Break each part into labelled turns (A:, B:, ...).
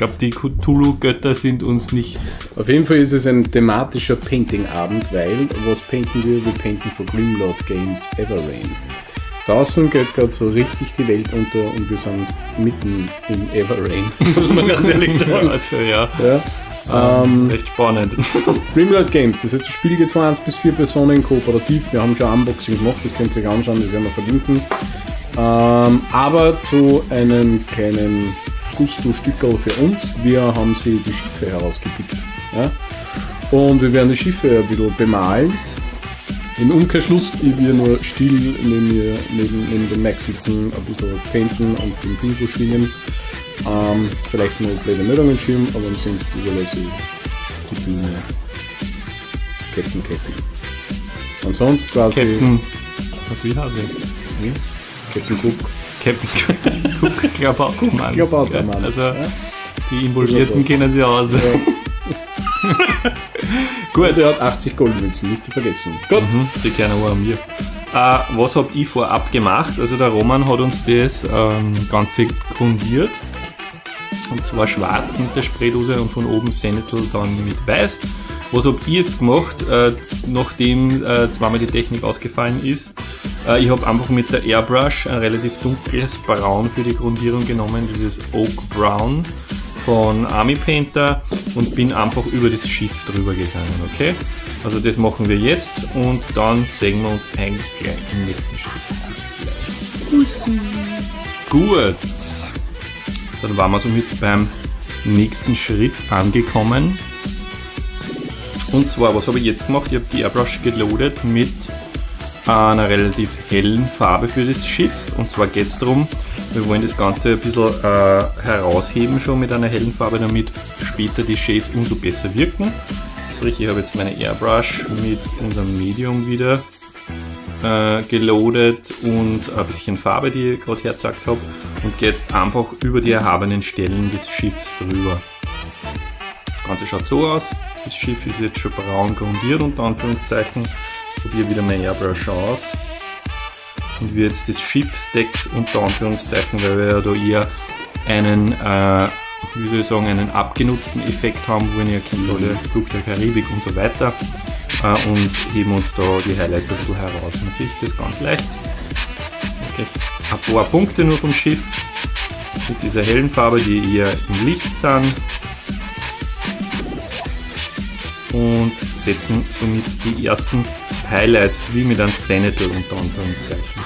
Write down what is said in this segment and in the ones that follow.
A: glaube, die Cthulhu-Götter sind uns nicht...
B: Auf jeden Fall ist es ein thematischer Painting-Abend, weil, was painten wir? Wir painten für Grimlord Games Everrain. Draußen geht gerade so richtig die Welt unter und wir sind mitten im Everrain, muss man ganz ehrlich sagen.
A: Also, ja. Recht spannend.
B: Grimlord Games, das heißt, das Spiel geht von 1 bis 4 Personen kooperativ. Wir haben schon Unboxing gemacht, das könnt ihr euch anschauen, das werden wir verlinken. Aber zu einem kleinen Gusto-Stückerl für uns. Wir haben sie die Schiffe herausgepickt. Ja? Und wir werden die Schiffe ein bisschen bemalen. Im Umkehrschluss, ich wir nur still neben dem Mac sitzen, ein bisschen painten und den Pinsel schwingen. Vielleicht nur blöde Meldungen schirmen, aber ansonsten überlasse ich die Bühne Captain. Ansonsten quasi...
A: Captain... Wie heißt er?
B: Captain Cook.
A: Captain Cook, Klabautermann.
B: Klabautermann.
A: Also,
B: ja?
A: Die Involvierten kennen sie aus.
B: Ja. Gut, er hat 80 Goldmünzen, nicht zu vergessen.
A: Gut. Die kennen auch an mir. Was habe ich vorab gemacht? Also der Roman hat uns das Ganze grundiert. Und zwar schwarz mit der Spraydose und von oben Senator dann mit weiß. Was habe ich jetzt gemacht, nachdem zweimal die Technik ausgefallen ist? Ich habe einfach mit der Airbrush ein relativ dunkles Braun für die Grundierung genommen, dieses Oak Brown von Army Painter, und bin einfach über das Schiff drüber gegangen, okay? Also das machen wir jetzt und dann sehen wir uns eigentlich gleich im nächsten Schritt. Bis gleich. Gut, dann waren wir somit beim nächsten Schritt angekommen. Und zwar, was habe ich jetzt gemacht? Ich habe die Airbrush geloadet mit einer relativ hellen Farbe für das Schiff. Und zwar geht es darum, wir wollen das Ganze ein bisschen herausheben schon mit einer hellen Farbe, damit später die Shades umso besser wirken. Sprich, ich habe jetzt meine Airbrush mit unserem Medium wieder geloadet und ein bisschen Farbe, die ich gerade hergezeigt habe, und gehe jetzt einfach über die erhabenen Stellen des Schiffs drüber. Das Ganze schaut so aus. Das Schiff ist jetzt schon braun grundiert, unter Anführungszeichen. Ich probiere wieder mein Airbrush aus und wir jetzt das Schiff stacks unter Anführungszeichen, weil wir ja da eher einen, wie soll ich sagen, einen abgenutzten Effekt haben, wo wir kennt alle Flug der Karibik und so weiter, und heben uns da die Highlights ein bisschen heraus. Man sieht das ganz leicht. Okay. Ein paar Punkte nur vom Schiff mit dieser hellen Farbe, die eher im Licht sind. Und setzen somit die ersten Highlights wie mit einem Senator unter Anführungszeichen.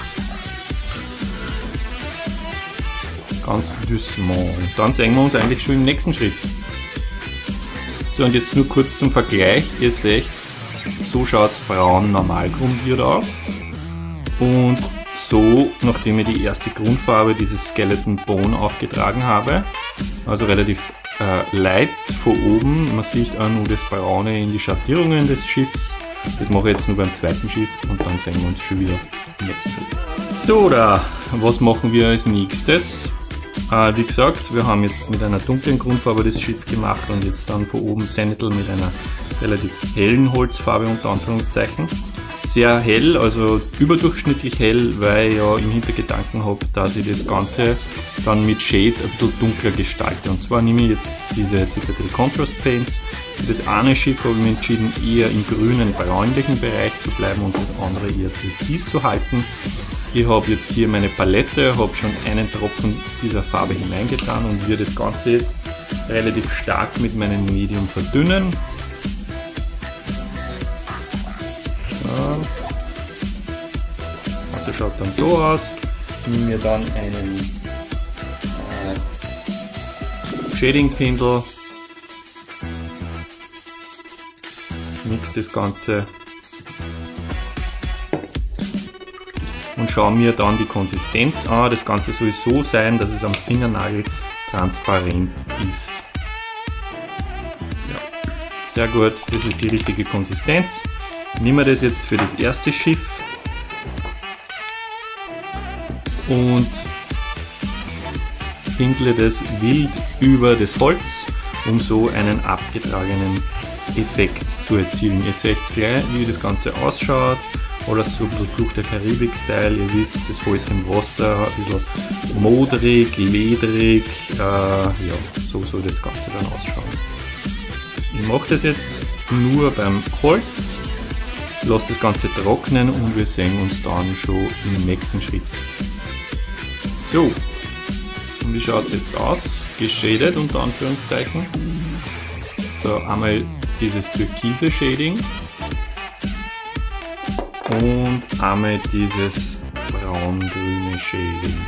A: Ganz doucement. Und dann sehen wir uns eigentlich schon im nächsten Schritt. So, und jetzt nur kurz zum Vergleich. Ihr seht, so schaut es braun normal grundiert aus. Und so, nachdem ich die erste Grundfarbe, dieses Skeleton Bone, aufgetragen habe, also relativ light von oben, man sieht auch nur das Braune in die Schattierungen des Schiffs. Das mache ich jetzt nur beim zweiten Schiff und dann sehen wir uns schon wieder im nächsten Schritt. So, was machen wir als nächstes? Wie gesagt, wir haben jetzt mit einer dunklen Grundfarbe das Schiff gemacht und jetzt dann von oben Senator mit einer relativ hellen Holzfarbe unter Anführungszeichen. Sehr hell, also überdurchschnittlich hell, weil ich ja im Hintergedanken habe, dass ich das Ganze dann mit Shades ein bisschen dunkler gestalte. Und zwar nehme ich jetzt diese Citadel Contrast Paints. Für das eine Schiff habe ich mich entschieden, eher im grünen, bräunlichen Bereich zu bleiben und das andere eher türkis zu halten. Ich habe jetzt hier meine Palette, habe schon einen Tropfen dieser Farbe hineingetan und werde das Ganze jetzt relativ stark mit meinem Medium verdünnen. Das schaut dann so aus. Ich nehme mir dann einen Shading-Pinsel, mix das Ganze und schaue mir dann die Konsistenz an. Das Ganze soll so sein, dass es am Fingernagel transparent ist. Ja, sehr gut, das ist die richtige Konsistenz. Nehmen wir das jetzt für das erste Schiff und pinsele das wild über das Holz, um so einen abgetragenen Effekt zu erzielen. Ihr seht gleich, wie das Ganze ausschaut Alles so ein bisschen Fluch der Karibik-Style, ihr wisst, das Holz im Wasser, ein bisschen modrig, ledrig, ja, so soll das Ganze dann ausschauen. Ich mache das jetzt nur beim Holz, lasse das Ganze trocknen und wir sehen uns dann schon im nächsten Schritt. So, und wie schaut es jetzt aus? Geschadet unter Anführungszeichen. So, einmal dieses türkise Shading und einmal dieses braun-grüne Shading.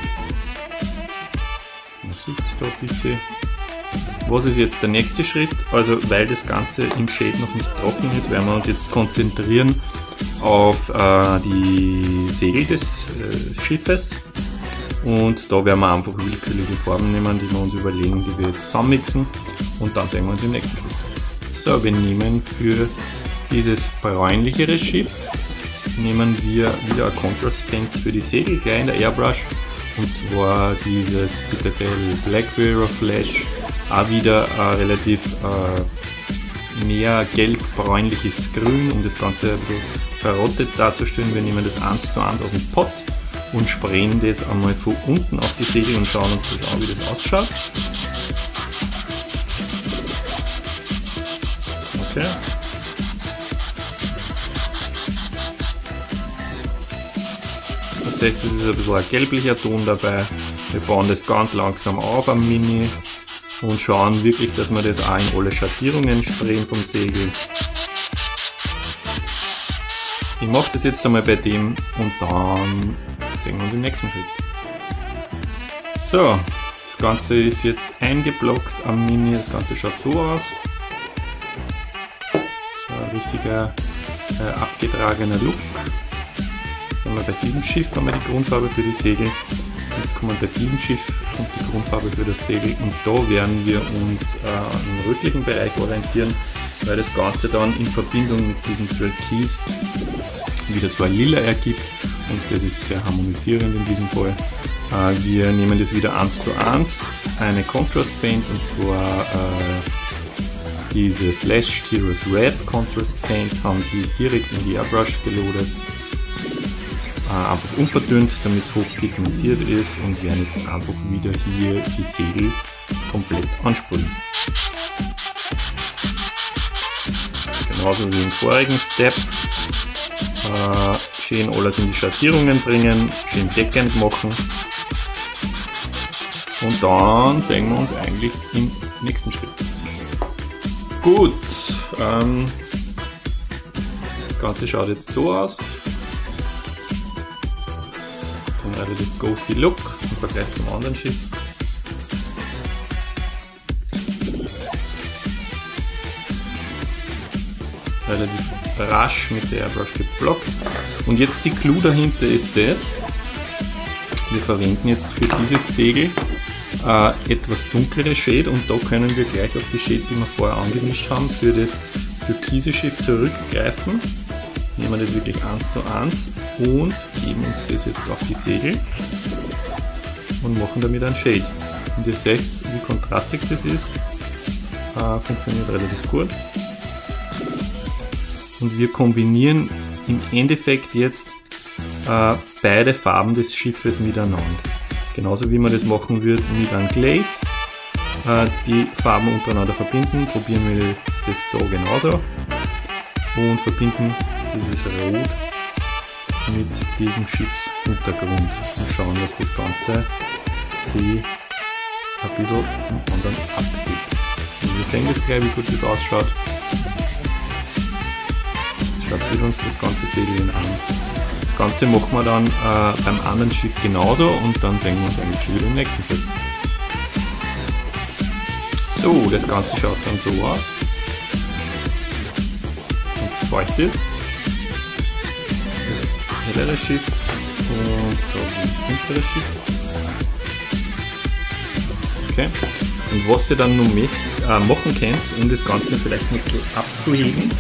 A: Man sieht es da ein bisschen. Was ist jetzt der nächste Schritt? Also weil das Ganze im Shade noch nicht trocken ist, werden wir uns jetzt konzentrieren auf die Segel des Schiffes. Und da werden wir einfach willkürliche Farben nehmen, die wir uns überlegen, die wir jetzt zusammenmixen. Und dann sehen wir uns im nächsten Schritt. So, wir nehmen für dieses bräunlichere Schiff nehmen wir wieder ein Contrast Paint für die Segel, gleich in der Airbrush, und zwar dieses Citadel Black Mirror Flash, auch wieder relativ mehr gelb-bräunliches Grün, um das Ganze ein bisschen verrottet darzustellen. Wir nehmen das 1:1 aus dem Pot und sprayen das einmal von unten auf die Segel und schauen uns das an, wie das ausschaut. Okay. Ihr seht, es ist ein bisschen ein gelblicher Ton dabei. Wir bauen das ganz langsam auf am Mini und schauen wirklich, dass wir das auch in alle Schattierungen sprayen vom Segel. Ich mache das jetzt einmal bei dem und dann sehen wir uns im nächsten Schritt. So, das Ganze ist jetzt eingeblockt am Mini, das Ganze schaut so aus. So ein richtiger abgetragener Look. Dann haben wir bei diesem Schiff haben wir die Grundfarbe für die Segel. Jetzt kommen wir bei diesem Schiff und die Grundfarbe für das Segel, und da werden wir uns im rötlichen Bereich orientieren, weil das Ganze dann in Verbindung mit diesem Türkis wieder so ein Lila ergibt, und das ist sehr harmonisierend in diesem Fall. Wir nehmen das wieder 1:1, eine Contrast Paint, und zwar diese Flash Heroes Red Contrast Paint, haben die direkt in die Airbrush geloadet. Einfach unverdünnt, damit es hochpigmentiert ist, und werden jetzt einfach wieder hier die Segel komplett ansprühen. Genauso wie im vorigen Step. Schön alles in die Schattierungen bringen, schön deckend machen, und dann sehen wir uns eigentlich im nächsten Schritt. Gut, das Ganze schaut jetzt so aus. Ein relativ ghosty Look im Vergleich zum anderen Schiff. Relativ rasch mit der Airbrush geblockt. Und jetzt die Clou dahinter ist das: Wir verwenden jetzt für dieses Segel etwas dunklere Shade, und da können wir gleich auf die Shade, die wir vorher angemischt haben, für das türkise Schiff zurückgreifen. Nehmen wir das wirklich 1:1 und geben uns das jetzt auf die Segel und machen damit ein Shade. Und ihr seht, wie kontrastig das ist. Funktioniert relativ gut. Und wir kombinieren im Endeffekt jetzt beide Farben des Schiffes miteinander. Genauso wie man das machen würde mit einem Glaze. Die Farben untereinander verbinden, probieren wir das da genauso. Und verbinden dieses Rot mit diesem Schiffsuntergrund und schauen, dass das Ganze sich ein bisschen vom anderen abhebt. Und wir sehen das gleich, wie gut das ausschaut. Schaut uns das ganze Segel an. Das Ganze machen wir dann beim anderen Schiff genauso, und dann sehen wir uns eigentlich schon wieder im nächsten Schritt. So, das Ganze schaut dann so aus. Wenn es feucht ist. Das hellere Schiff und da das dunklere Schiff. Okay. Und was ihr dann noch machen könnt, um das Ganze vielleicht ein bisschen abzuheben,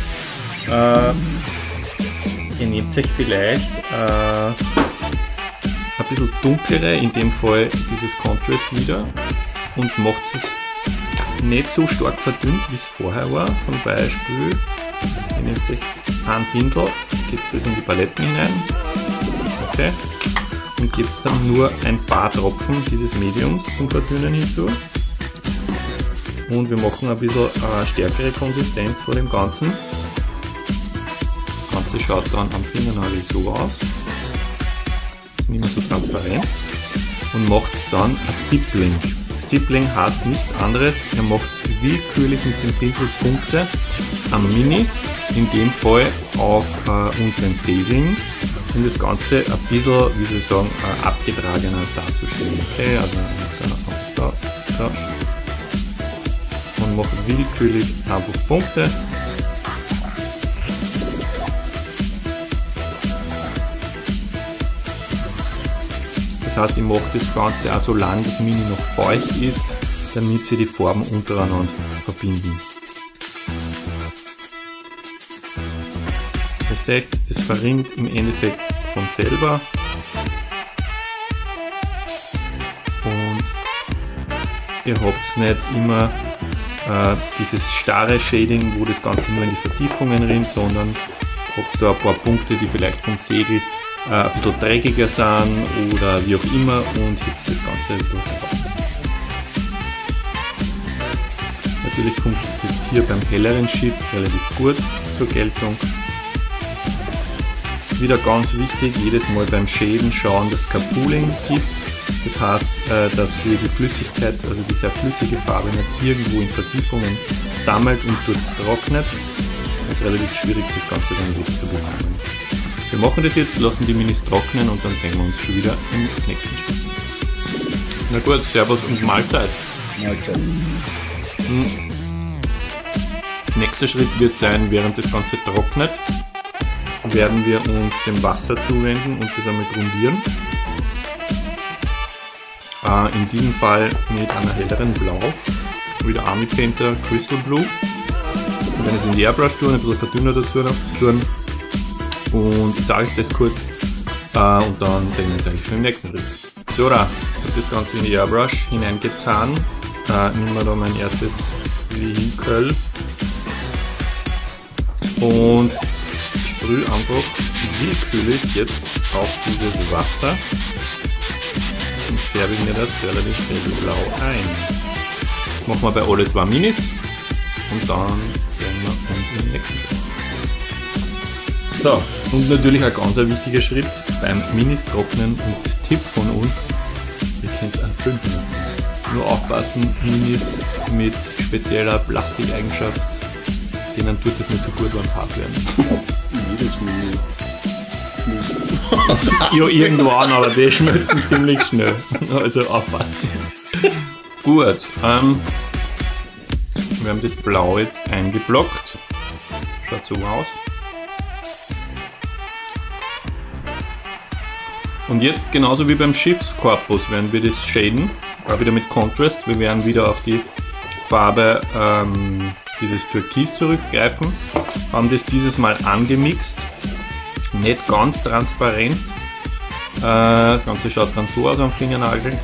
A: ihr nehmt euch vielleicht ein bisschen dunklere, in dem Fall dieses Contrast wieder, und macht es nicht so stark verdünnt, wie es vorher war. Zum Beispiel Ihr nehmt euch einen Pinsel, gebt es in die Paletten hinein, okay, und gebt dann nur ein paar Tropfen dieses Mediums zum Verdünnen hinzu. Und wir machen ein bisschen stärkere Konsistenz vor dem Ganzen. Das Ganze schaut dann am Fingernagel so aus. Ist nicht mehr so transparent. Und macht dann ein Stippling. Stippling heißt nichts anderes, ihr macht willkürlich mit dem Pinsel Punkte am Mini, in dem Fall auf unseren Segeln, um das Ganze ein bisschen, wie soll ich sagen, abgetragener darzustellen. Okay, also da. Und mache willkürlich einfach Punkte. Das heißt, ich mache das Ganze auch so lange das Mini noch feucht ist, damit sie die Farben untereinander verbinden. Ihr seht, das verrinnt im Endeffekt von selber. Und ihr habt nicht immer dieses starre Shading, wo das Ganze nur in die Vertiefungen rinnt, sondern habt da ein paar Punkte, die vielleicht vom Segel ein bisschen dreckiger sind oder wie auch immer, und hebt das Ganze durch. Natürlich kommt es jetzt hier beim helleren Schiff relativ gut zur Geltung. Wieder ganz wichtig, jedes Mal beim Shaden schauen, dass es kein Pooling gibt. Das heißt, dass ihr die Flüssigkeit, also die sehr flüssige Farbe, nicht irgendwo in Vertiefungen sammelt und dort trocknet. Es ist relativ schwierig, das Ganze dann wieder zu bekommen. Wir machen das jetzt, lassen die Minis trocknen und dann sehen wir uns schon wieder im nächsten Schritt. Na gut, Servus und Mahlzeit.
B: Mahlzeit.
A: Nächster Schritt wird sein, während das Ganze trocknet, werden wir uns dem Wasser zuwenden und das einmal grundieren. In diesem Fall mit einer helleren Blau, wieder Army Painter Crystal Blue. Und wenn es in die Airbrush tun, ein bisschen verdünner dazu tun. Und ich zeige euch das kurz und dann sehen wir uns eigentlich schon im nächsten Schritt. So, da ich habe das Ganze in die Airbrush hineingetan. Nehmen wir da mein erstes Vehikel und sprühe einfach willkürlich jetzt auf dieses Wasser und färbe mir das relativ hellblau ein. Das machen wir bei alle zwei Minis und dann sehen wir uns im nächsten Schritt. So, und natürlich ein ganz wichtiger Schritt beim Minis trocknen und Tipp von uns, ihr könnt einen Föhn benutzen. Nur aufpassen, Minis mit spezieller Plastikeigenschaft, denen tut es nicht so gut, wenn es hart werden.
B: Jedes Mini schmilzt.
A: Ja, irgendwann, aber die schmelzen ziemlich schnell. Also aufpassen. Gut, wir haben das Blau jetzt eingeblockt. Schaut so aus. Und jetzt, genauso wie beim Schiffskorpus, werden wir das shaden, wieder mit Contrast. Wir werden wieder auf die Farbe dieses Türkis zurückgreifen, haben das dieses Mal angemixt, nicht ganz transparent. Das Ganze schaut dann so aus am Fingernagel.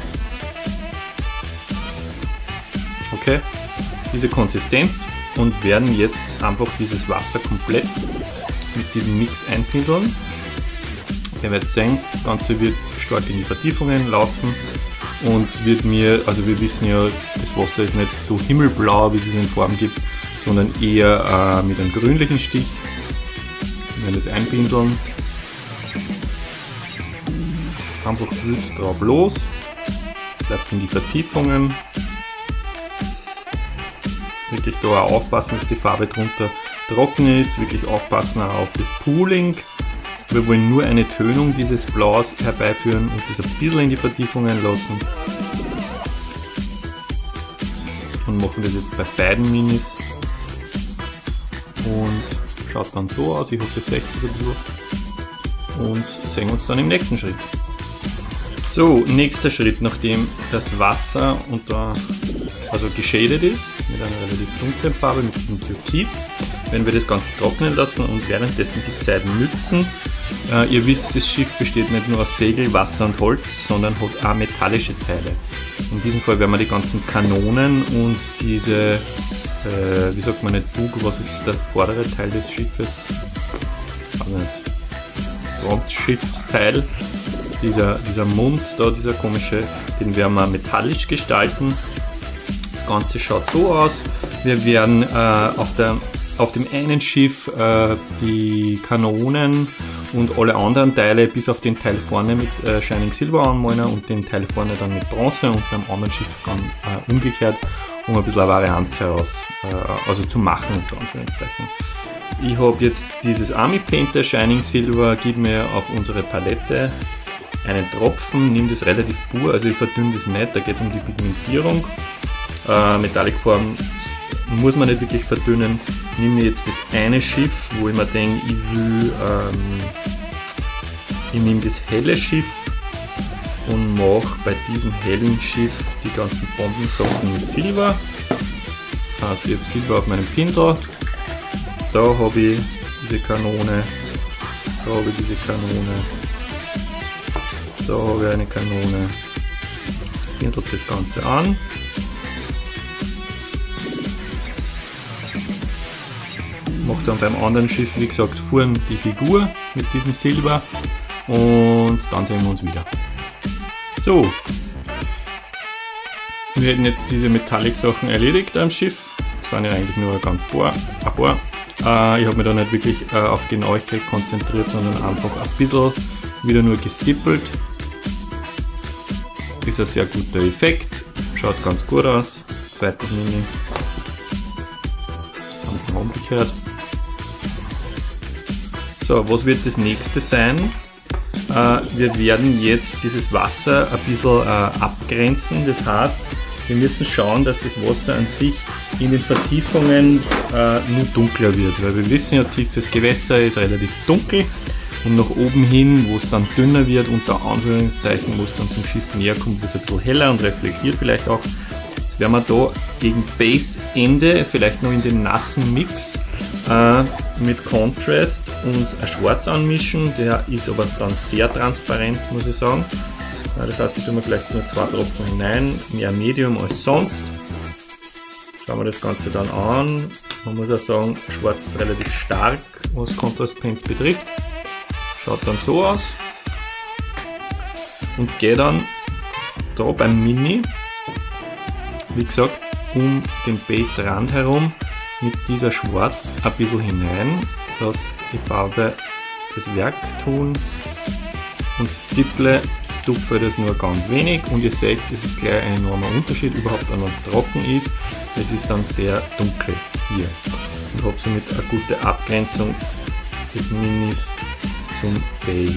A: Okay, diese Konsistenz, und werden jetzt einfach dieses Wasser komplett mit diesem Mix einpinseln. Ihr werdet sehen, das Ganze wird stark in die Vertiefungen laufen und wird mir, also wir wissen ja, das Wasser ist nicht so himmelblau, wie es in Form gibt, sondern eher mit einem grünlichen Stich. Wir werden das einpinseln. Einfach wild drauf los, bleibt in die Vertiefungen. Wirklich da auch aufpassen, dass die Farbe drunter trocken ist, wirklich aufpassen auch auf das Pooling. Wir wollen nur eine Tönung dieses Blaus herbeiführen und das ein bisschen in die Vertiefungen lassen. Und machen das jetzt bei beiden Minis. Und schaut dann so aus, ich hoffe, ihr seht es ein bisschen. Und sehen uns dann im nächsten Schritt. So, nächster Schritt, nachdem das Wasser also geschadet ist, mit einer relativ dunklen Farbe, mit diesem Türkis, werden wir das Ganze trocknen lassen und währenddessen die Zeit nützen. Ihr wisst, das Schiff besteht nicht nur aus Segel, Wasser und Holz, sondern hat auch metallische Teile. In diesem Fall werden wir die ganzen Kanonen und diese wie sagt man nicht, Bug, was ist der vordere Teil des Schiffes? Also nicht. Frontschiffsteil, dieser Mund da, dieser komische, den werden wir metallisch gestalten. Das Ganze schaut so aus. Wir werden auf dem einen Schiff die Kanonen und alle anderen Teile bis auf den Teil vorne mit Shining Silver anmalen und den Teil vorne dann mit Bronze und beim anderen Schiff dann umgekehrt, um ein bisschen eine Varianz also zu machen, unter Anführungszeichen. Ich habe jetzt dieses Army Painter Shining Silver, gebe mir auf unsere Palette einen Tropfen, nehme das relativ pur, also ich verdünne das nicht, da geht es um die Pigmentierung. Metallicform muss man nicht wirklich verdünnen. Ich nehme jetzt das eine Schiff, wo ich mir denke, ich nehme das helle Schiff und mache bei diesem hellen Schiff die ganzen Bombensachen mit Silber. Das heißt, ich habe Silber auf meinem Pin drauf. Da habe ich diese Kanone, da habe ich diese Kanone, da habe ich eine Kanone. Pindelt das Ganze an. Mache dann beim anderen Schiff, wie gesagt, vorn die Figur mit diesem Silber und dann sehen wir uns wieder. So, wir hätten jetzt diese Metallic-Sachen erledigt am Schiff. Das sind ja eigentlich nur ganz paar. Ich habe mich da nicht wirklich auf Genauigkeit konzentriert, sondern einfach ein bisschen wieder nur gestippelt. Ist ein sehr guter Effekt, schaut ganz gut aus. Zweites Mini. Dann umgekehrt. So, was wird das nächste sein? Wir werden jetzt dieses Wasser ein bisschen abgrenzen, das heißt, wir müssen schauen, dass das Wasser an sich in den Vertiefungen nur dunkler wird, weil wir wissen ja, tiefes Gewässer ist relativ dunkel und nach oben hin, wo es dann dünner wird, unter Anführungszeichen, wo es dann zum Schiff näher kommt, wird es ein bisschen heller und reflektiert vielleicht auch. Jetzt werden wir da gegen Base-Ende vielleicht noch in den nassen Mix mit Contrast uns ein Schwarz anmischen, der ist aber dann sehr transparent, muss ich sagen. Das heißt, ich tue mir vielleicht nur 2 Tropfen hinein, mehr Medium als sonst. Schauen wir das Ganze dann an. Man muss auch sagen, Schwarz ist relativ stark, was Contrast Paints betrifft. Schaut dann so aus. Und gehe dann da beim Mini, wie gesagt, um den Base-Rand herum mit dieser Schwarz ein bisschen hinein, dass die Farbe das Werk tun und stipple, tupfe das nur ganz wenig und ihr seht, es ist gleich ein enormer Unterschied, überhaupt wenn es trocken ist, es ist dann sehr dunkel hier und habe somit eine gute Abgrenzung des Minis zum Base.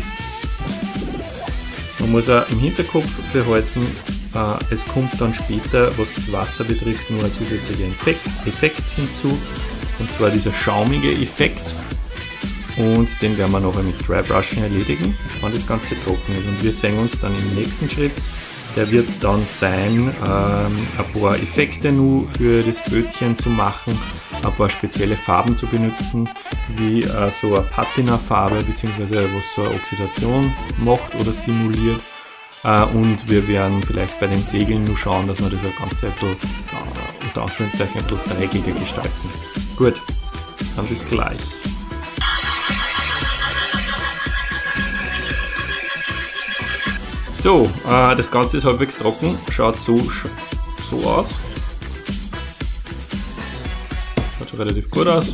A: Man muss auch im Hinterkopf behalten, es kommt dann später, was das Wasser betrifft, nur ein zusätzlicher Effekt hinzu, und zwar dieser schaumige Effekt, und den werden wir nachher mit Dry Brushen erledigen, wenn das Ganze trocken ist. Und wir sehen uns dann im nächsten Schritt, der wird dann sein, ein paar Effekte nur für das Bötchen zu machen, ein paar spezielle Farben zu benutzen, wie so eine Patina-Farbe, beziehungsweise was so eine Oxidation macht oder simuliert. Und wir werden vielleicht bei den Segeln nur schauen, dass wir das Ganze ein bisschen, unter Anführungszeichen, ein bisschen dreieckiger gestalten. Gut, dann bis gleich. So, das Ganze ist halbwegs trocken, schaut so aus. Schaut schon relativ gut aus.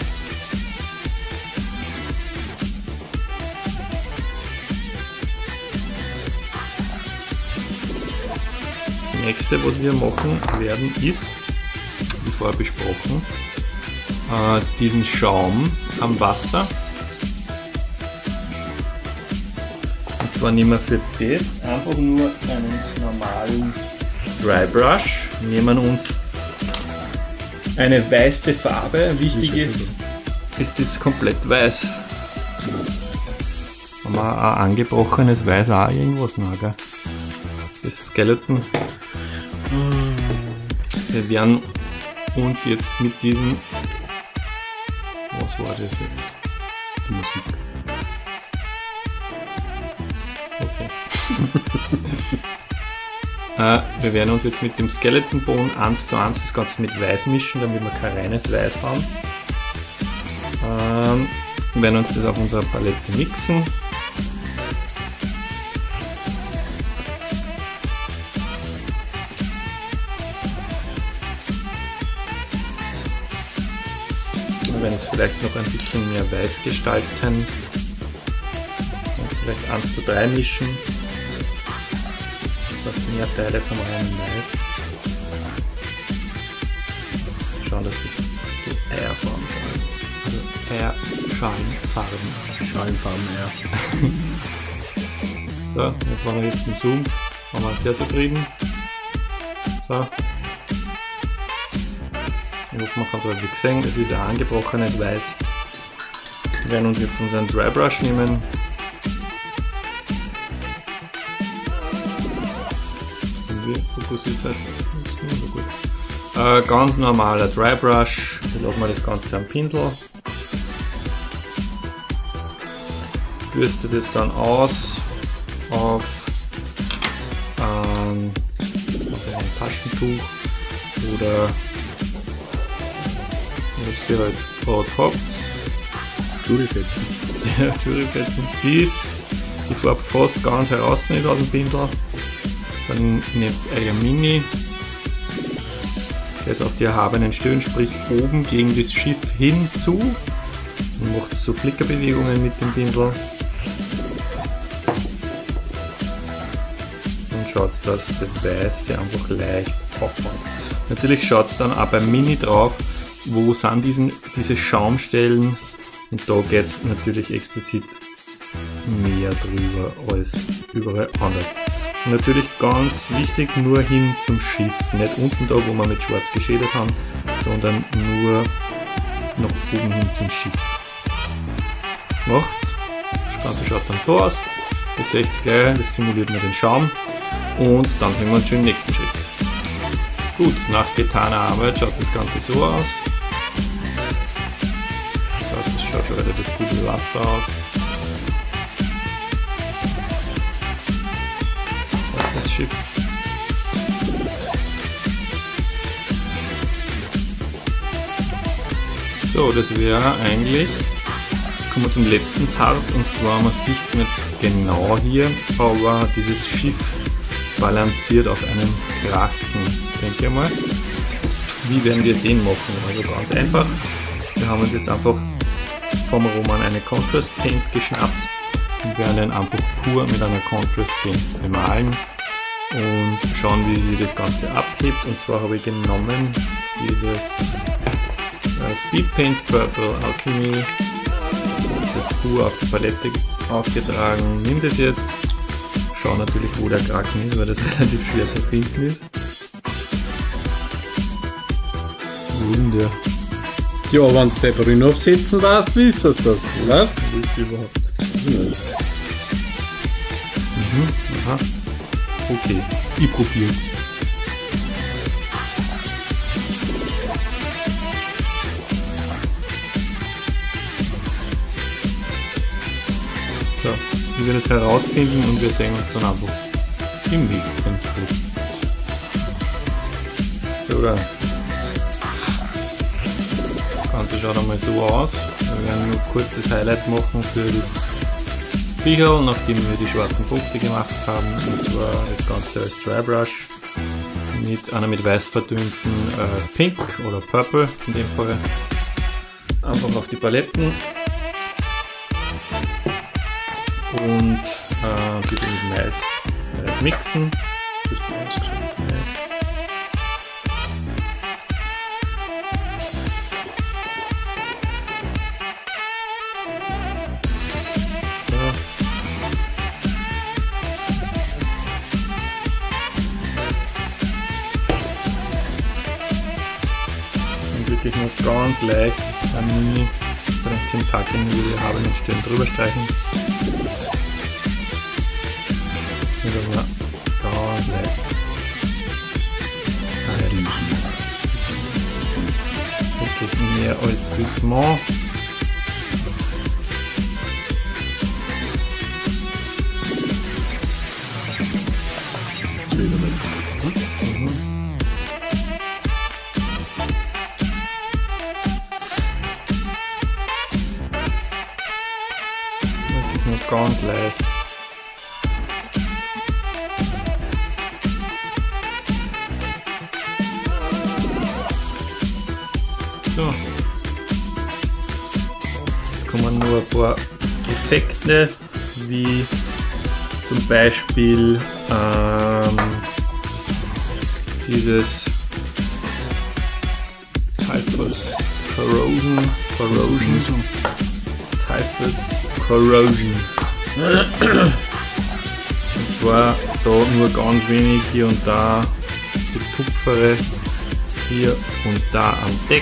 A: Das nächste, was wir machen werden, ist, wie vorher besprochen, diesen Schaum am Wasser. Und zwar nehmen wir für das einfach nur einen normalen Dry Brush, nehmen uns eine weiße Farbe. Wichtig ist das komplett weiß. Haben wir ein angebrochenes Weiß auch irgendwas noch, gell? Das Skeleton. Wir werden uns jetzt mit diesem, was war das jetzt? Die Musik. Okay. Wir werden uns jetzt mit dem Skeleton Bone 1:1 das Ganze mit Weiß mischen, damit wir kein reines Weiß haben. Wir werden uns das auf unserer Palette mixen. Wir werden es vielleicht noch ein bisschen mehr weiß gestalten. Vielleicht 1:3 mischen. Das sind mehr Teile vom reinen Weiß. Schauen, dass das so Eierfarben schauen. Also Eierschalenfarben.
B: Schalenfarben, ja.
A: So, jetzt waren wir jetzt im Zoom. Waren wir sehr zufrieden. So. Ich hoffe, man kann es wirklich sehen. Es ist ein angebrochenes Weiß. Wir werden uns jetzt unseren Dry Brush nehmen. Fokussiert halt nicht so gut. Ganz normaler Dry Brush. Hier lassen wir das Ganze am Pinsel. Bürste das dann aus auf ein Taschentuch oder was ihr halt gerade habt.
B: Juryfetzen.
A: Ja, Juryfetzen. Bis die Farbe fast ganz heraus nicht aus dem Pinsel. Dann nehmt euer Mini, das auf die erhabenen Stellen, sprich oben gegen das Schiff hinzu, und macht so Flickerbewegungen mit dem Pinsel. Und schaut, dass das Weiße einfach leicht aufbaut. Natürlich schaut es dann auch beim Mini drauf, wo sind diese Schaumstellen, und da geht es natürlich explizit mehr drüber als überall anders. Und natürlich ganz wichtig, nur hin zum Schiff, nicht unten da, wo wir mit schwarz geschädet haben, sondern nur nach oben hin zum Schiff. Macht's. Das Ganze schaut dann so aus. Ihr seht es gleich, das simuliert nur den Schaum. Und dann sehen wir uns schon im nächsten Schritt. Gut, nach getaner Arbeit schaut das Ganze so aus. Das schaut schon relativ gut wie Wasser aus. Das Schiff. So, das wäre eigentlich, kommen wir zum letzten Part, und zwar, man sieht es nicht genau hier, aber dieses Schiff balanciert auf einem Kraken, denke ich mal. Wie werden wir den machen? Also ganz einfach, wir haben uns jetzt einfach vom Roman eine Contrast Paint geschnappt und werden den einfach pur mit einer Contrast Paint bemalen und schauen, wie sich das Ganze abhebt. Und zwar habe ich genommen dieses Speed Paint Purple Alchemy, das pur auf die Palette aufgetragen. Nimm das jetzt, schau natürlich, wo der Kraken ist, weil das relativ schwer zu finden ist. Wunder.
B: Ja, wenn du Pepperin aufsetzen lässt, wisst ihr das, weißt du?
A: Willst du überhaupt? Aha. Okay, ich probier's. So, wir werden es herausfinden und wir sehen uns dann einfach im nächsten Schritt. So, dann. Das Ganze schaut einmal so aus. Wir werden nur ein kurzes Highlight machen für das Viecherl, nachdem wir die schwarzen Punkte gemacht haben, und zwar das Ganze als Dry Brush mit einer mit weiß verdünnten Pink oder Purple in dem Fall. Einfach auf die Paletten und bitte mit Weiß mixen. Das ist Weiß gesagt, Weiß. Wirklich nur ganz leicht an Mini bei den Tentakeln, wie wir haben, mit Stirn drüber streichen. Und dann ganz leicht einriechen. Wirklich mehr als Plissement. ganz leicht. So. Jetzt kommen nur ein paar Effekte, wie zum Beispiel dieses Typhus Corrosion. Typhus Corrosion. Und zwar da nur ganz wenig hier und da Getupfere, hier und da am Deck.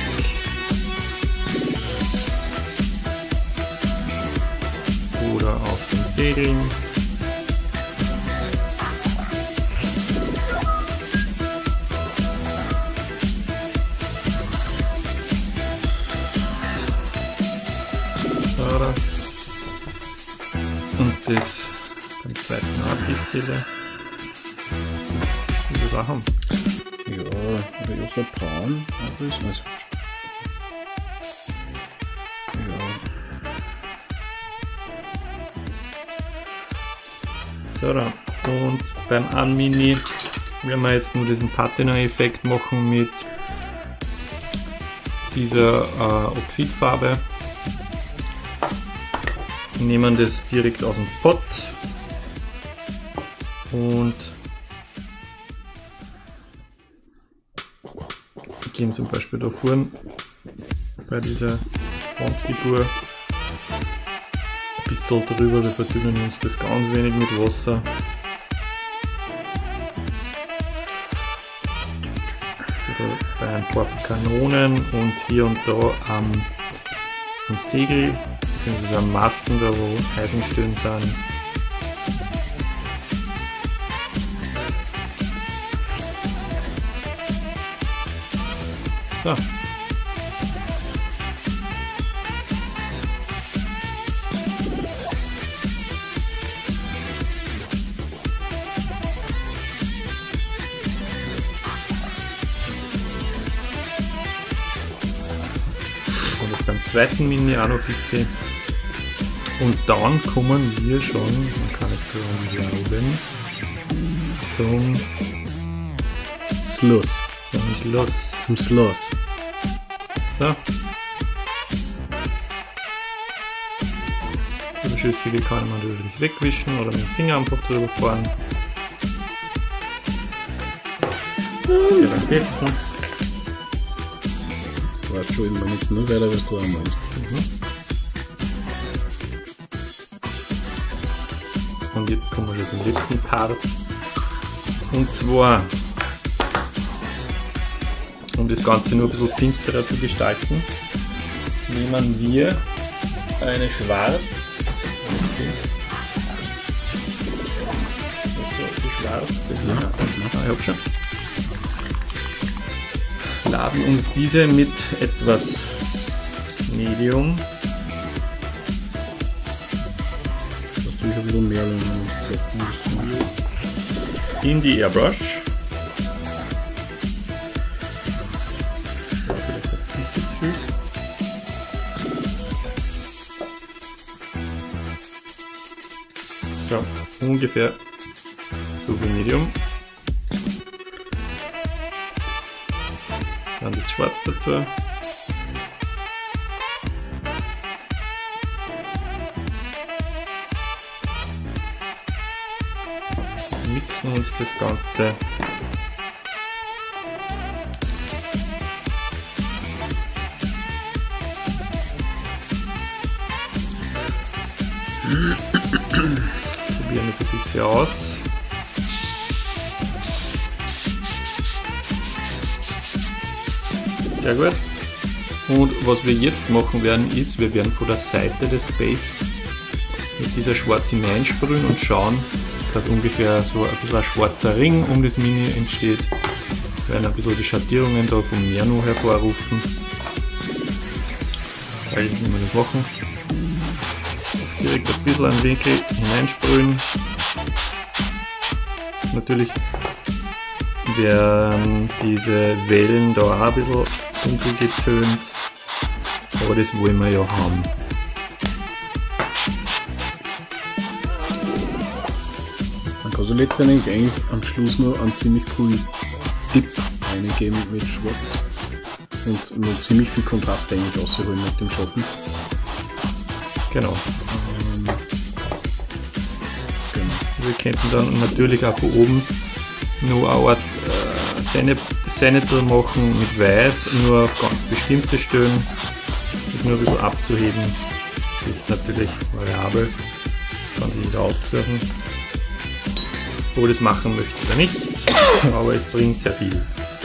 A: Oder auf den Segeln. Und das beim zweiten auch ein bisschen. Wie wir da haben.
B: Ja, oder erst noch braun. Also,
A: so, dann. Und beim Anmini werden wir jetzt nur diesen Patina-Effekt machen mit dieser Oxidfarbe. Nehmen das direkt aus dem Pot und gehen zum Beispiel da vorne bei dieser Wandfigur ein bisschen drüber. Wir verdünnen uns das ganz wenig mit Wasser. Oder bei ein paar Kanonen und hier und da am Segel, beziehungsweise am Masten, da wo Eisenstühlen sind. So. Und das beim zweiten Mini auch noch ein bisschen. Und dann kommen wir schon, man kann es glauben, zum
B: Schluss.
A: Zum
B: Schluss.
A: So. Die Überschüssige kann man natürlich wegwischen oder mit dem Finger einfach drüber fahren. Hier beim Testen.
B: Du weißt schon immer nicht nur weiter, was du auch meinst.
A: Und jetzt kommen wir schon zum letzten Part. Und zwar, um das Ganze nur ein bisschen finsterer zu gestalten, nehmen wir eine schwarz. Ich hab schon. Laden uns diese mit etwas Medium.
B: Natürlich ein bisschen mehr
A: in die Airbrush. So, ungefähr so viel Medium. Dann das Schwarz dazu. Mixen uns das Ganze. Probieren es ein bisschen aus. Sehr gut. Und was wir jetzt machen werden, ist, wir werden von der Seite des Base mit dieser Schwarz hineinsprühen und schauen, dass ungefähr so ein bisschen ein schwarzer Ring um das Mini entsteht. Wir werden ein bisschen die Schattierungen da vom Merno hervorrufen. Eigentlich müssen wir das machen. Direkt ein bisschen einen Winkel hineinsprühen. Natürlich werden diese Wellen da auch ein bisschen dunkel getönt, aber das wollen wir ja haben.
B: kannst du letztendlich eigentlich am Schluss noch einen ziemlich coolen Dip reingeben mit Schwarz. Und noch ziemlich viel Kontrast eigentlich rausholen mit dem Schatten.
A: Genau.
B: Genau.
A: Wir könnten dann natürlich auch von oben noch eine Art Senator machen mit Weiß, nur auf ganz bestimmte Stellen, das nur ein bisschen abzuheben. Das ist natürlich variabel, kann sich nicht aussuchen, wo das machen möchte oder nicht, aber es bringt sehr viel.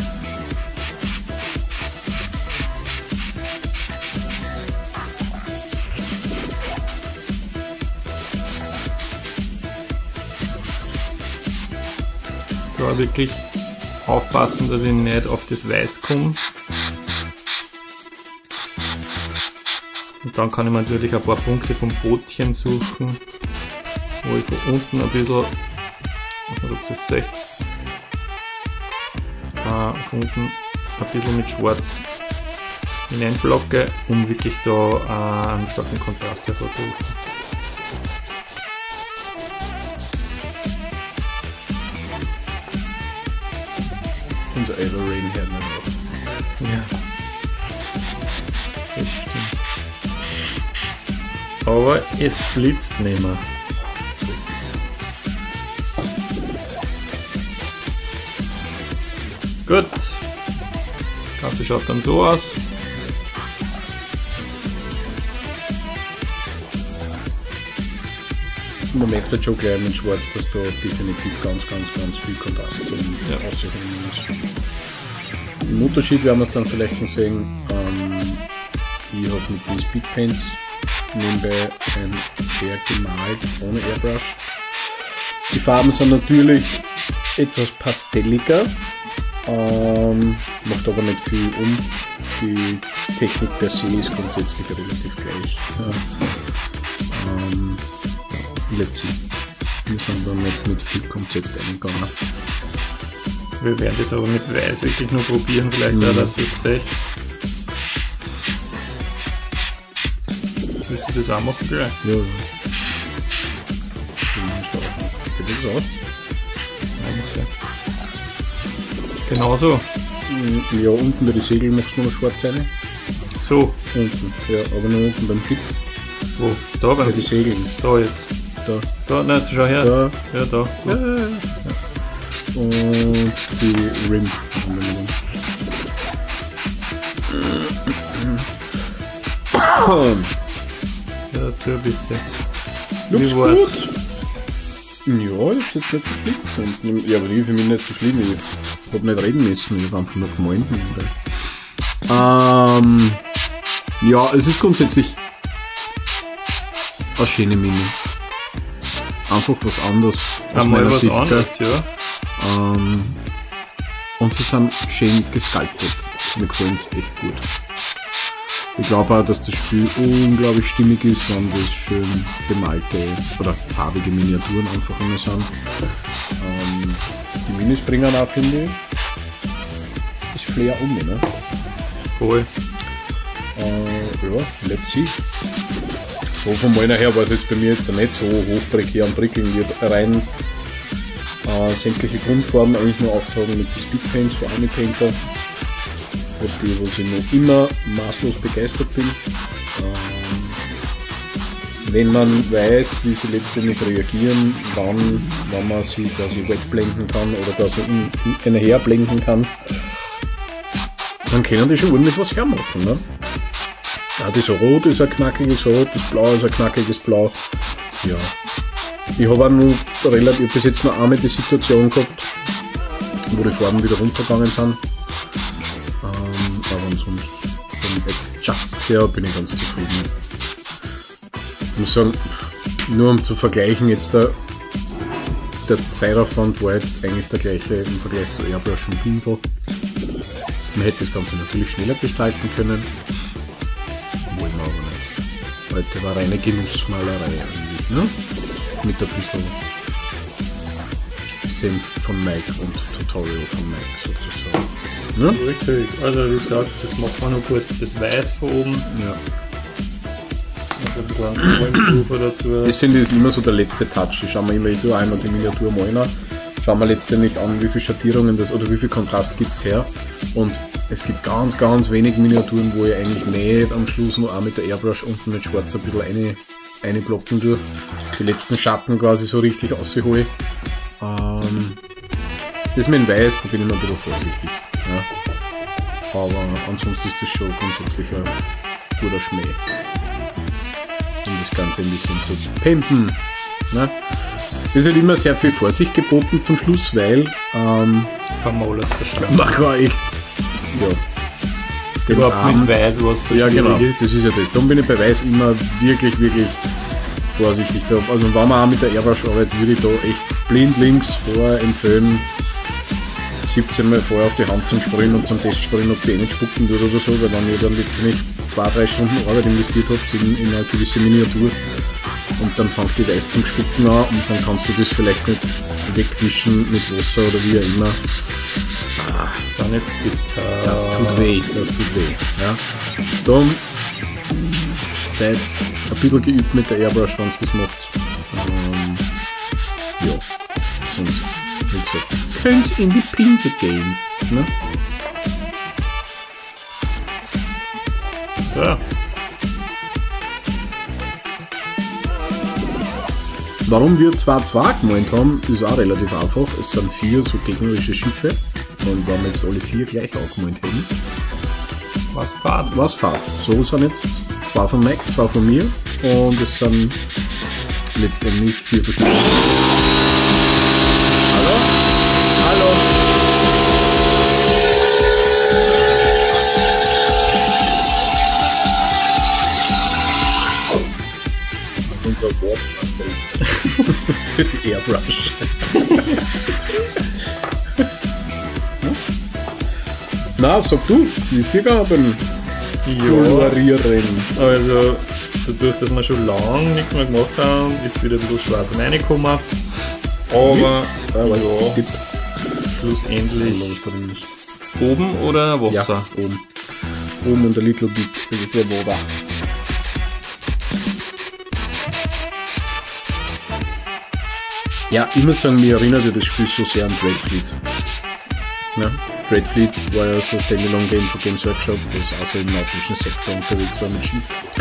A: Da wirklich aufpassen, dass ich nicht auf das Weiß komme. Und dann kann ich mir natürlich ein paar Punkte vom Bootchen suchen, wo ich von unten ein bisschen, ich weiß nicht, ob ihr es seht, von unten ein bisschen mit Schwarz hineinblocke, um wirklich da einen starken Kontrast hervorzurufen.
B: Unser Everrain her noch.
A: Ja, das stimmt. Aber es blitzt nicht mehr. Gut. Das Ganze schaut dann so aus.
B: Man merkt halt schon gleich mit Schwarz, dass da definitiv ganz viel Kontrast zum Aussehen ist. Im Unterschied werden wir es dann vielleicht noch sehen. Ich habe mit den Speedpaints nebenbei ein Werk gemalt ohne Airbrush. Die Farben sind natürlich etwas pastelliger, macht aber nicht viel um. Die Technik per se ist grundsätzlich relativ gleich. Let's see. Wir sind da nicht mit viel Konzept eingegangen.
A: Wir werden das aber mit Weiß wirklich nur probieren, vielleicht auch, dass es seht. Willst du das auch machen gleich?
B: Ja. Geht das aus?
A: Genauso.
B: Ja, unten bei den Segeln machst du noch schwarz rein.
A: So.
B: Unten, ja, aber nur unten beim Tipp.
A: Wo? Da
B: Bei
A: beim
B: den Segeln.
A: Da jetzt.
B: Da.
A: Da, nein, schau her.
B: Da.
A: Ja, da.
B: Ja. Und die Rim.
A: Ja, dazu ein bisschen.
B: Looks
A: Wie war's?
B: gut. Ja, das ist jetzt nicht so schlimm. Ja, aber die für mich nicht so schlimm. Ich hab nicht reden müssen, ich hab einfach nur gemalt. Ja, es ist grundsätzlich eine schöne Mini. Einfach was anderes. aus
A: Einmal
B: meiner
A: was
B: Sicht,
A: anderes,
B: gell?
A: ja.
B: Und sie sind schön gesculptet. Mir gefallen es echt gut. Ich glaube auch, dass das Spiel unglaublich stimmig ist, wenn das schön bemalte oder farbige Miniaturen einfach immer sind. Die Minis bringen auch, finde ich, das Flair um, ne?
A: Voll.
B: Ja, let's see. So vom Malen her war es jetzt bei mir jetzt nicht so hochprekär und prickelnd. Ich habe rein sämtliche Grundfarben eigentlich nur auftragen mit den Speedpaints für Army Painter. Für die, wo ich noch immer maßlos begeistert bin. Wenn man weiß, wie sie letztendlich reagieren, wenn man sie quasi wegblenden kann oder quasi in herblenden kann, dann können die schon ordentlich was hermachen. Ne? Ja, das Rot ist ein knackiges Rot, das Blau ist ein knackiges Blau. Ja. Ich habe auch noch relativ bis jetzt noch einmal die Situation gehabt, wo die Farben wieder runtergegangen sind. Aber ansonsten vom Adjust her bin ich ganz zufrieden. Ich muss sagen, nur um zu vergleichen, jetzt der Zeitaufwand war jetzt eigentlich der gleiche im Vergleich zu Airbrush und Pinsel. Man hätte das Ganze natürlich schneller gestalten können. Wollen wir aber nicht. Heute war reine Genussmalerei eigentlich, ne? Mit ein bisschen Senf von Mike und Tutorial von Mike sozusagen. Ne?
A: Richtig. Also wie gesagt, das macht man nur kurz das Weiß von oben.
B: Ja.
A: ein bisschen einen Kohlenpulver dazu.
B: Das finde ich ist immer so der letzte Touch. Ich schaue mir immer einmal die Miniatur malen. Schauen wir letztendlich an, wie viele Schattierungen das oder wie viel Kontrast gibt es her. Und es gibt ganz, ganz wenig Miniaturen, wo ich eigentlich nicht am Schluss noch auch mit der Airbrush unten mit Schwarz ein bisschen einblocken durch. Die letzten Schatten quasi so richtig raushole. Das mit dem Weiß, da bin ich noch ein bisschen vorsichtig. Ja. Aber ansonsten ist das schon grundsätzlich ein guter Schmäh. Um das Ganze ein bisschen zu pimpen. Ne? Es ist halt immer sehr viel Vorsicht geboten zum Schluss, weil
A: kann man alles verstehen.
B: man kann echt
A: überhaupt nicht weiß, was so
B: ja genau,
A: ist.
B: das ist ja das. Darum bin ich bei Weiß immer wirklich, wirklich vorsichtig. Also wenn man auch mit der Airbrush arbeitet, würde ich da echt blind links vor empfehlen, 17 Mal vorher auf die Hand zum Sprühen und zum Testsprühen, ob die nicht spucken wird oder so, weil dann ihr dann letztendlich 2-3 Stunden Arbeit investiert habt in eine gewisse Miniatur und dann fängt die Weiß zum Spucken an und dann kannst du das vielleicht nicht wegwischen mit Wasser oder wie auch immer.
A: Dann ist bitter.
B: Das tut weh. Ja. Darum seid ein bisschen geübt mit der Airbrush, wenn ihr das macht. Ja, sonst, wie gesagt, könnt in die Pinsel gehen. Ne?
A: So.
B: Warum wir 2-2 gemalt haben, ist auch relativ einfach. Es sind 4 so gegnerische Schiffe. Und wenn wir jetzt alle 4 gleich angemalt hätten, was Fahrt. So sind jetzt 2 von Mike, 2 von mir und es sind letztendlich 4 verschiedene. Hallo? Unser Wort für die Airbrush. Na, sag du, wie ist dir gegangen beim Kolorieren?
A: Also, dadurch, dass wir schon lange nichts mehr gemacht haben, ist wieder ein bisschen schwarz reingekommen. Aber, ja, schlussendlich. Oben oder Wasser?
B: Ja, oben. Oben und ein little bit, das ist ja Wasser. Ja, ich muss sagen, mir erinnert ja das Spiel so sehr an Dread Fleet. Ja. Dread Fleet war ja so ein Standalone-Game von Games Workshop, das auch so im nautischen Sektor unterwegs war mit Schiff.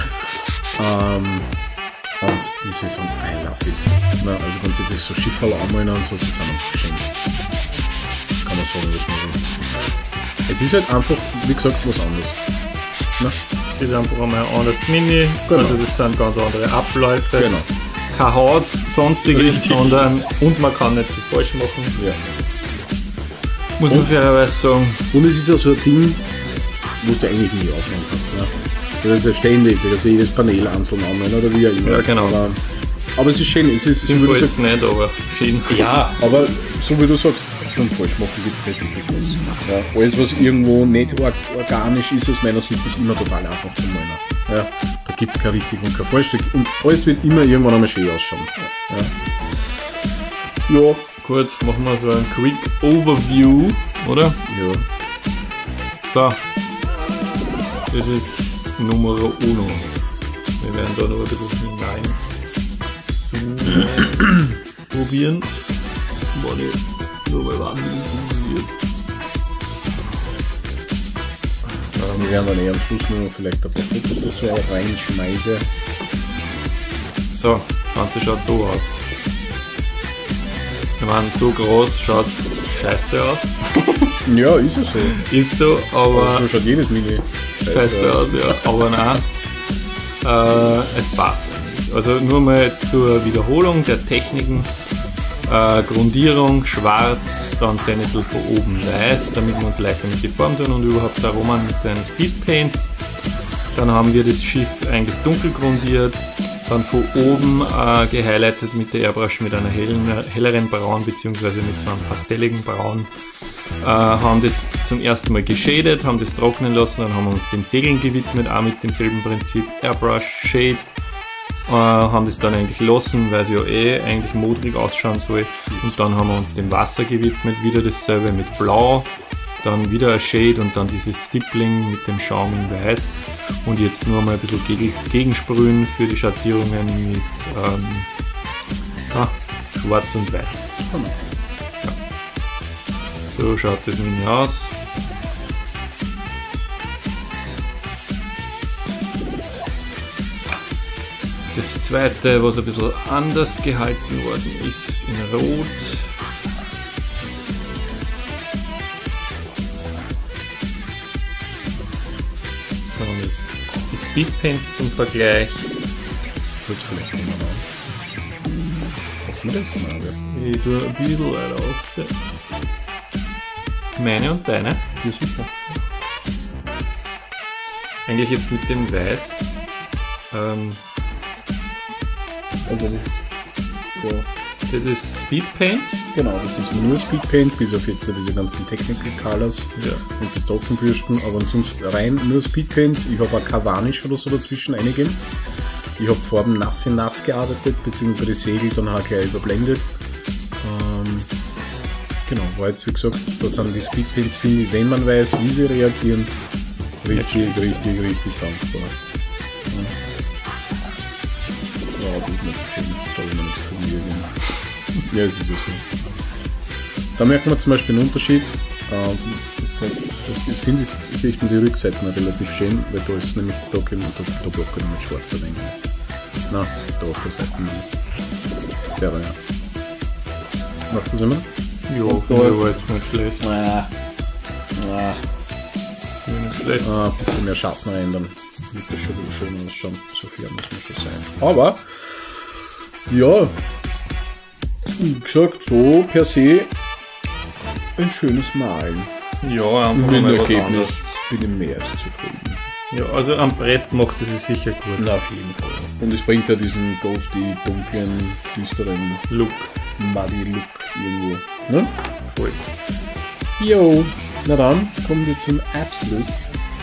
B: Und das ist so ein I love it. Na, also grundsätzlich so Schiffe anmalen und so, das ist einfach schön. Kann man sagen, was man will. Es ist halt einfach, wie gesagt, was anderes. Na?
A: Es ist einfach einmal ein anderes Mini,
B: genau.
A: Also das sind ganz andere Abläufe.
B: Genau.
A: Kein Haut, sonstiges, sondern und man kann nicht viel falsch machen.
B: Ja.
A: Muss man fairerweise sagen.
B: Und es ist ja so ein Ding, wo du eigentlich nie aufhören kannst. Ne? Das ist ja ständig, du kannst jedes Panel einzeln anmalen oder wie auch immer.
A: Ja, genau.
B: Aber es ist schön. Es ist
A: so ist nicht, aber schön.
B: Ja, aber so wie du sagst, so ein Falschmachen gibt es nicht wirklich was. Ja, alles, was irgendwo nicht organisch ist, aus meiner Sicht, ist immer total einfach zu malen. Ja, da gibt es kein richtig und kein falsch. Und alles wird immer irgendwann einmal schön ausschauen. Ja.
A: Gut, machen wir so ein Quick Overview, oder?
B: Ja.
A: So. Das ist Numero Uno. Wir werden da noch ein bisschen hinein probieren. Warte, nur mal warten, wie das funktioniert.
B: Wir werden dann am Schluss nur vielleicht ein paar Fotos dazu reinschmeißen.
A: So, das Ganze schaut so aus. Ich meine, so groß schaut es scheiße aus.
B: Ja, ist ja so.
A: Ist so, aber
B: so schaut jedes Mini
A: scheiße aus, ja. Aber nein, es passt eigentlich. Also nur mal zur Wiederholung der Techniken. Grundierung schwarz, dann Zenithal von oben weiß, damit wir uns leichter mit die Form tun und überhaupt der Roman mit seinen Speedpaints. Dann haben wir das Schiff eigentlich dunkel grundiert, dann von oben gehighlightet mit der Airbrush mit einer helleren Braun bzw. mit so einem pastelligen Braun. Haben das zum ersten Mal geschadet, haben das trocknen lassen, dann haben wir uns den Segeln gewidmet, auch mit demselben Prinzip Airbrush Shade. Haben das dann eigentlich gelassen, weil es ja eigentlich modrig ausschauen soll. Und dann haben wir uns dem Wasser gewidmet, wieder dasselbe mit Blau. dann wieder ein Shade und dann dieses Stippling mit dem Schaum in Weiß. Und jetzt nur mal ein bisschen gegensprühen für die Schattierungen mit Schwarz und Weiß. Ja. So schaut das Mini aus. Das zweite, was ein bisschen anders gehalten worden ist, in Rot. So, und jetzt die Speedpaints zum Vergleich.
B: Kurz vielleicht nehmen wir. Hoffen wir das mal, ja.
A: Ich tue ein bisschen weiter raus. Meine und deine.
B: Ja, sicher.
A: Eigentlich jetzt mit dem Weiß.
B: Also das, ja.
A: Das ist Speedpaint.
B: Genau, das ist nur Speedpaint, bis auf jetzt diese ganzen Technical Colors und das Trockenbürsten, aber ansonsten rein nur Speedpaints. Ich habe auch kein Varnish oder so dazwischen eingegeben. Ich habe Farben nass in nass gearbeitet, beziehungsweise bei den Segel dann auch gleich überblendet. Genau, war jetzt wie gesagt, da sind die Speedpaints, finde ich, wenn man weiß, wie sie reagieren, richtig dankbar. Ja, das ist nicht so schön, da habe ich noch nicht so viel gemacht. Ja, es ist ja so. Da merkt man zum Beispiel einen Unterschied. Ich finde, es echt die Rückseiten relativ schön, weil da ist nämlich da blocken mit schwarzer Ringe. Nein, da auf der Seite nicht. Ja. Weißt du, was ich meine?
A: Ja, das war jetzt nicht schlecht. Nicht schlecht.
B: Ein bisschen mehr Schatten rein, dann wird das schon wieder schön ausschauen. So viel muss man schon sein. Aber, ja, wie gesagt, so per se ein schönes Malen.
A: Ja, einfach
B: Mit dem
A: mal was
B: Ergebnis
A: anderes.
B: bin ich mehr als zufrieden.
A: Ja, also am Brett macht es sich sicher gut.
B: Na, auf jeden Fall. Und es bringt ja diesen ghosty, dunklen, düsteren
A: Look.
B: Muddy Look irgendwo. Ne?
A: Voll.
B: Jo, na dann kommen wir zum Abschluss.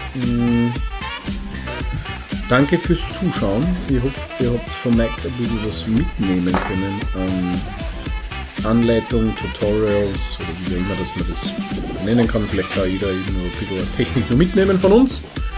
B: Danke fürs Zuschauen. Ich hoffe, ihr habt von Mac ein bisschen was mitnehmen können. Anleitung, Tutorials oder wie auch immer, dass man das nennen kann. Vielleicht kann jeder irgendwo ein bisschen Technik nur mitnehmen von uns.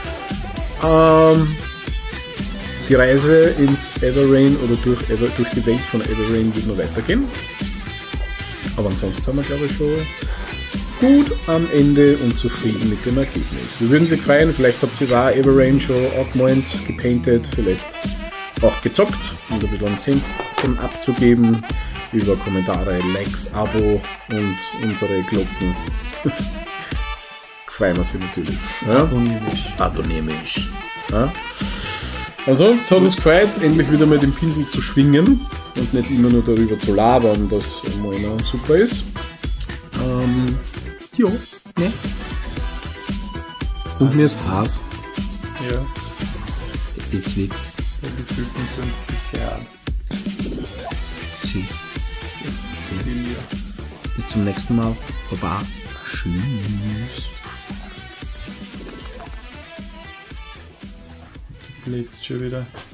B: Die Reise ins Everrain oder durch die Welt von Everrain wird noch weitergehen. Aber ansonsten haben wir, glaube ich, schon gut am Ende und zufrieden mit dem Ergebnis. Wir würden Sie freuen, vielleicht habt ihr es auch Everrain schon aufgemalt, gepainted, vielleicht auch gezockt und ein bisschen einen Senf zum abzugeben über Kommentare, Likes, Abo und unsere Glocken. Freuen wir sich natürlich. Ja? Abonniert. Ja? Ansonsten hat uns gefreut, endlich wieder mal den Pinsel zu schwingen und nicht immer nur darüber zu labern, dass Moina super ist. Jo, ne? Und mir ist Haas.
A: Ja,
B: Das wird's.
A: der gefühlt 50 Jahre.
B: Sie.
A: Silja.
B: Bis zum nächsten Mal. Baba. Tschüss.
A: Blitzt schon wieder.